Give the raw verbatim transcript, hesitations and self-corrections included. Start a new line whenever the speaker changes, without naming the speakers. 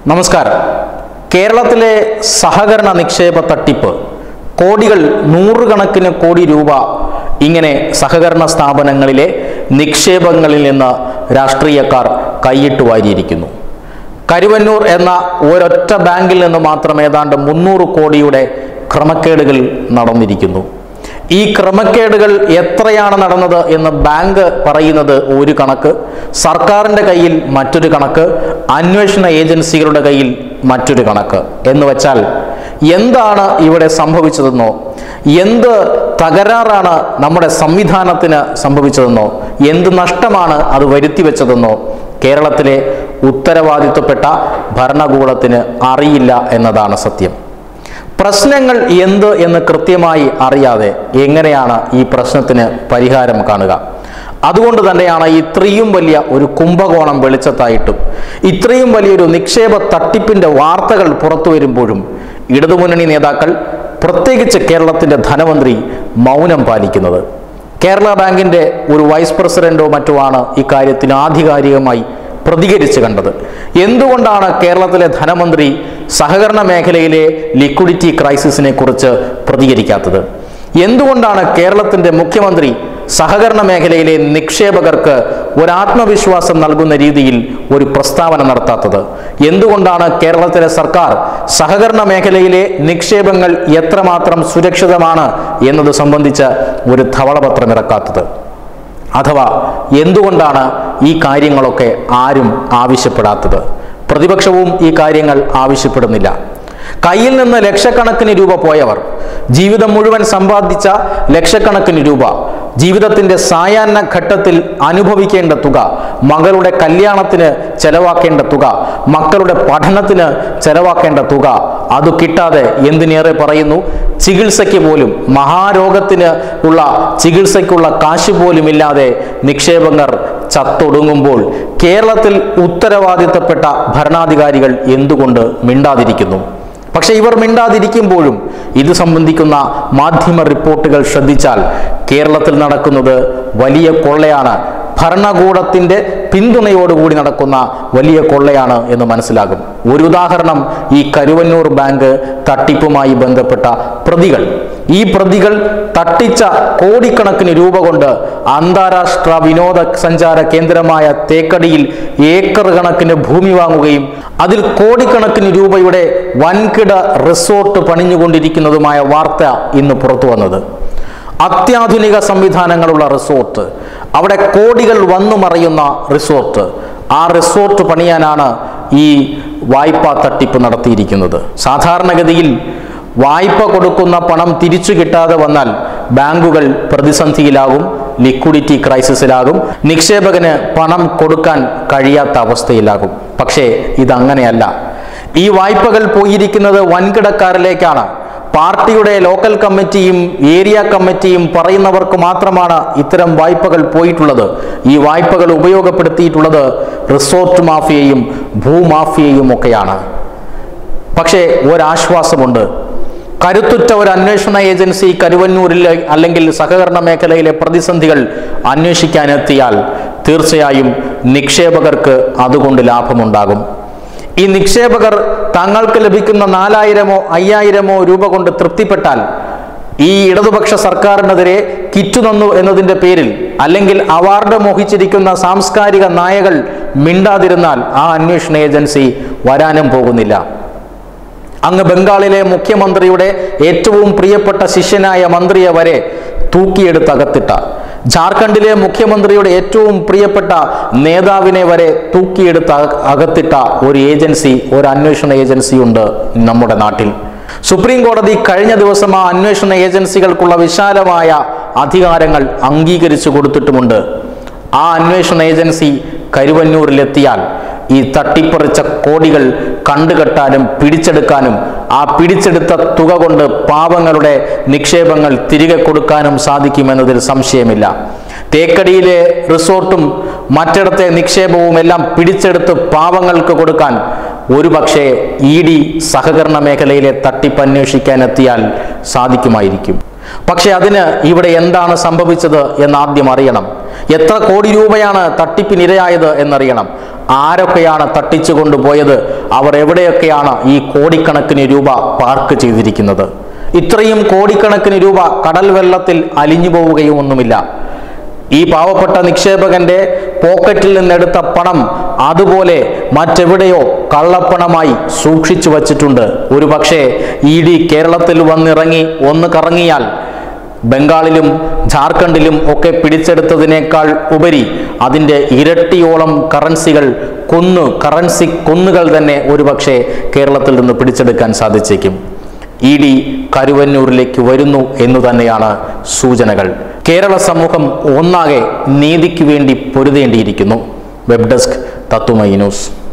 നമസ്കാരം. കേരളത്തിലെ സഹകരണ നിക്ഷേപ തട്ടിപ്പ് കോടികൾ, നൂറുകണക്കിന് കോടി രൂപ ഇങ്ങനെ സഹകരണ സ്ഥാപനങ്ങളിലെ നിക്ഷേപങ്ങളിൽ നിന്ന് രാഷ്ട്രീയക്കാർ കൈയിട്ട് വാരിയിരിക്കുന്നു. കരുവന്നൂർ എന്ന ഒരൊറ്റ ബാങ്കിൽ നിന്ന് മാത്രം ഏതാണ്ട് മുന്നൂറ് കോടിയുടെ ക്രമക്കേടുകൾ നടന്നിരിക്കുന്നു. ഈ ക്രമക്കേടുകൾ എത്രയാണ് നടന്നത് എന്ന് ബാങ്ക് പറയുന്നത് ഒരു കണക്ക്, സർക്കാരിൻ്റെ കയ്യിൽ മറ്റൊരു കണക്ക്, അന്വേഷണ ഏജൻസികളുടെ കയ്യിൽ മറ്റൊരു കണക്ക്. എന്ന് വെച്ചാൽ എന്താണ് ഇവിടെ സംഭവിച്ചതെന്നോ, എന്ത് തകരാറാണ് നമ്മുടെ സംവിധാനത്തിന് സംഭവിച്ചതെന്നോ, എന്ത് നഷ്ടമാണ് അത് വരുത്തി വെച്ചതെന്നോ കേരളത്തിലെ ഉത്തരവാദിത്വപ്പെട്ട ഭരണകൂടത്തിന് അറിയില്ല എന്നതാണ് സത്യം. പ്രശ്നങ്ങൾ എന്ത് എന്ന് കൃത്യമായി അറിയാതെ എങ്ങനെയാണ് ഈ പ്രശ്നത്തിന് പരിഹാരം കാണുക? അതുകൊണ്ട് തന്നെയാണ് ഇത്രയും വലിയ ഒരു കുംഭകോണം വെളിച്ചത്തായിട്ടും ഇത്രയും വലിയൊരു നിക്ഷേപ തട്ടിപ്പിൻ്റെ വാർത്തകൾ പുറത്തു വരുമ്പോഴും ഇടതുമുന്നണി നേതാക്കൾ, പ്രത്യേകിച്ച് കേരളത്തിൻ്റെ ധനമന്ത്രി, മൗനം പാലിക്കുന്നത്. കേരള ബാങ്കിൻ്റെ ഒരു വൈസ് പ്രസിഡന്റോ മറ്റോ ആണ് ഇക്കാര്യത്തിൽ ആധികാരികമായി പ്രതികരിച്ച് കണ്ടത്. എന്തുകൊണ്ടാണ് കേരളത്തിലെ ധനമന്ത്രി സഹകരണ മേഖലയിലെ ലിക്വിഡിറ്റി ക്രൈസിസിനെ കുറിച്ച് പ്രതികരിക്കാത്തത്? എന്തുകൊണ്ടാണ് കേരളത്തിൻ്റെ മുഖ്യമന്ത്രി സഹകരണ മേഖലയിലെ നിക്ഷേപകർക്ക് ഒരാത്മവിശ്വാസം നൽകുന്ന രീതിയിൽ ഒരു പ്രസ്താവന നടത്താത്തത്? എന്തുകൊണ്ടാണ് കേരളത്തിലെ സർക്കാർ സഹകരണ മേഖലയിലെ നിക്ഷേപങ്ങൾ എത്രമാത്രം സുരക്ഷിതമാണ് എന്നത് സംബന്ധിച്ച് ഒരു ധവളപത്രം ഇറക്കാത്തത്? അഥവാ എന്തുകൊണ്ടാണ് ഈ കാര്യങ്ങളൊക്കെ ആരും ആവശ്യപ്പെടാത്തത്? പ്രതിപക്ഷവും ഈ കാര്യങ്ങൾ ആവശ്യപ്പെടുന്നില്ല. കയ്യിൽ നിന്ന് ലക്ഷക്കണക്കിന് രൂപ പോയവർ, ജീവിതം മുഴുവൻ സമ്പാദിച്ച ലക്ഷക്കണക്കിന് രൂപ, ജീവിതത്തിൻ്റെ സായാഹ്ന ഘട്ടത്തിൽ അനുഭവിക്കേണ്ട തുക, മകളുടെ കല്യാണത്തിന് ചെലവാക്കേണ്ട തുക, മക്കളുടെ പഠനത്തിന് ചെലവാക്കേണ്ട തുക, അത് കിട്ടാതെ എന്തിനേറെ പറയുന്നു, ചികിത്സയ്ക്ക് പോലും, മഹാരോഗത്തിന് ഉള്ള ചികിത്സയ്ക്കുള്ള കാശ് പോലും ഇല്ലാതെ നിക്ഷേപകർ ചത്തൊടുങ്ങുമ്പോൾ കേരളത്തിൽ ഉത്തരവാദിത്തപ്പെട്ട ഭരണാധികാരികൾ എന്തുകൊണ്ട് മിണ്ടാതിരിക്കുന്നു? പക്ഷെ ഇവർ മിണ്ടാതിരിക്കുമ്പോഴും ഇത് സംബന്ധിക്കുന്ന മാധ്യമ റിപ്പോർട്ടുകൾ ശ്രദ്ധിച്ചാൽ കേരളത്തിൽ നടക്കുന്നത് വലിയ കൊള്ളയാണ്, ഭരണകൂടത്തിൻ്റെ പിന്തുണയോടുകൂടി നടക്കുന്ന വലിയ കൊള്ളയാണ് എന്ന് മനസ്സിലാകും. ഒരു ഉദാഹരണം ഈ കരുവന്നൂർ ബാങ്ക് തട്ടിപ്പുമായി ബന്ധപ്പെട്ട പ്രതികൾ. ഈ പ്രതികൾ തട്ടിച്ച കോടിക്കണക്കിന് രൂപ കൊണ്ട് അന്താരാഷ്ട്ര വിനോദ സഞ്ചാര കേന്ദ്രമായ തേക്കടിയിൽ ഏക്കർ കണക്കിന് ഭൂമി വാങ്ങുകയും അതിൽ കോടിക്കണക്കിന് രൂപയുടെ വൻകിട റിസോർട്ട് പണിഞ്ഞുകൊണ്ടിരിക്കുന്നതുമായ വാർത്ത ഇന്ന് പുറത്തു വന്നത്. അത്യാധുനിക സംവിധാനങ്ങളുള്ള റിസോർട്ട്, അവിടെ കോടികൾ വന്നു മറയുന്ന റിസോർട്ട്. ആ റിസോർട്ട് പണിയാനാണ് ഈ വായ്പാ തട്ടിപ്പ് നടത്തിയിരിക്കുന്നത്. സാധാരണഗതിയിൽ വായ്പ കൊടുക്കുന്ന പണം തിരിച്ചു കിട്ടാതെ വന്നാൽ ബാങ്കുകൾ പ്രതിസന്ധിയിലാകും, ലിക്വിഡിറ്റി ക്രൈസിസിലാകും, നിക്ഷേപകന് പണം കൊടുക്കാൻ കഴിയാത്ത അവസ്ഥയിലാകും. പക്ഷേ ഇതങ്ങനെയല്ല. ഈ വായ്പകൾ പോയിരിക്കുന്നത് വൻകിടക്കാരിലേക്കാണ്. പാർട്ടിയുടെ ലോക്കൽ കമ്മിറ്റിയും ഏരിയ കമ്മിറ്റിയും പറയുന്നവർക്ക് മാത്രമാണ് ഇത്തരം വായ്പകൾ പോയിട്ടുള്ളത്. ഈ വായ്പകൾ ഉപയോഗപ്പെടുത്തിയിട്ടുള്ളത് റിസോർട്ട് മാഫിയയും ഭൂമാഫിയയും ഒക്കെയാണ്. പക്ഷേ ഒരാശ്വാസമുണ്ട്. കരുത്തുറ്റ ഒരു അന്വേഷണ ഏജൻസി കരുവന്നൂരിലെ അല്ലെങ്കിൽ സഹകരണ മേഖലയിലെ പ്രതിസന്ധികൾ അന്വേഷിക്കാനെത്തിയാൽ തീർച്ചയായും നിക്ഷേപകർക്ക് അതുകൊണ്ട് ലാഭമുണ്ടാകും. ഈ നിക്ഷേപകർ തങ്ങൾക്ക് ലഭിക്കുന്ന നാലായിരമോ അയ്യായിരമോ രൂപ കൊണ്ട് തൃപ്തിപ്പെട്ടാൽ ഈ ഇടതുപക്ഷ സർക്കാരിനെതിരെ കിറ്റു തന്നു എന്നതിൻ്റെ പേരിൽ അല്ലെങ്കിൽ അവാർഡ് മോഹിച്ചിരിക്കുന്ന സാംസ്കാരിക നായകൾ മിണ്ടാതിരുന്നാൽ ആ അന്വേഷണ ഏജൻസി വരാനും പോകുന്നില്ല. അങ്ങ് ബംഗാളിലെ മുഖ്യമന്ത്രിയുടെ ഏറ്റവും പ്രിയപ്പെട്ട ശിഷ്യനായ മന്ത്രിയെ വരെ തൂക്കിയെടുത്ത് അകത്തിട്ട, ജാർഖണ്ഡിലെ മുഖ്യമന്ത്രിയുടെ ഏറ്റവും പ്രിയപ്പെട്ട നേതാവിനെ വരെ തൂക്കിയെടുത്ത് അകത്തിട്ട ഒരു ഏജൻസി, ഒരു അന്വേഷണ ഏജൻസി ഉണ്ട് നമ്മുടെ നാട്ടിൽ. സുപ്രീം കോടതി കഴിഞ്ഞ ദിവസം ആ അന്വേഷണ ഏജൻസികൾക്കുള്ള വിശാലമായ അധികാരങ്ങൾ അംഗീകരിച്ചു കൊടുത്തിട്ടുമുണ്ട്. ആ അന്വേഷണ ഏജൻസി കരുവന്നൂരിലെത്തിയാൽ ഈ തട്ടിപ്പറിച്ച കോടികൾ കണ്ടുകെട്ടാനും പിടിച്ചെടുക്കാനും ആ പിടിച്ചെടുത്ത തുക കൊണ്ട് പാവങ്ങളുടെ നിക്ഷേപങ്ങൾ തിരികെ കൊടുക്കാനും സാധിക്കുമെന്നതിൽ സംശയമില്ല. തേക്കടിയിലെ റിസോർട്ടും മറ്റിടത്തെ നിക്ഷേപവും എല്ലാം പിടിച്ചെടുത്ത് പാവങ്ങൾക്ക് കൊടുക്കാൻ ഒരു പക്ഷേ ഇ ഡി സഹകരണ മേഖലയിലെ തട്ടിപ്പ് അന്വേഷിക്കാനെത്തിയാൽ സാധിക്കുമായിരിക്കും. പക്ഷെ അതിന് ഇവിടെ എന്താണ് സംഭവിച്ചത് എന്ന് ആദ്യം അറിയണം. എത്ര കോടി രൂപയാണ് തട്ടിപ്പിനിരയായത് എന്നറിയണം. ആരൊക്കെയാണ് തട്ടിച്ചു കൊണ്ടുപോയത്, അവർ എവിടെയൊക്കെയാണ് ഈ കോടിക്കണക്കിന് രൂപ പാർക്ക് ചെയ്തിരിക്കുന്നത്. ഇത്രയും കോടിക്കണക്കിന് രൂപ കടൽ വെള്ളത്തിൽ അലിഞ്ഞു പോവുകയുമൊന്നുമില്ല. ഈ പാവപ്പെട്ട നിക്ഷേപകന്റെ പോക്കറ്റിൽ നിന്നെടുത്ത പണം അതുപോലെ മറ്റെവിടെയോ കള്ളപ്പണമായി സൂക്ഷിച്ചു വച്ചിട്ടുണ്ട്. ഒരു പക്ഷേ ഇ ഡി കേരളത്തിൽ വന്നിറങ്ങി ഒന്ന് കറങ്ങിയാൽ ബംഗാളിലും ജാർഖണ്ഡിലും ഒക്കെ പിടിച്ചെടുത്തതിനേക്കാൾ ഉപരി അതിൻ്റെ ഇരട്ടിയോളം കറൻസികൾ കുന്നു കറൻസി കുന്നുകൾ തന്നെ ഒരുപക്ഷെ കേരളത്തിൽ നിന്ന് പിടിച്ചെടുക്കാൻ സാധിച്ചേക്കും. ഇ ഡി കരുവന്നൂരിലേക്ക് വരുന്നു എന്നു തന്നെയാണ് സൂചനകൾ. കേരള സമൂഹം ഒന്നാകെ നീതിക്ക് വേണ്ടി പൊരുതേണ്ടിയിരിക്കുന്നു. Web desk Thathumai news.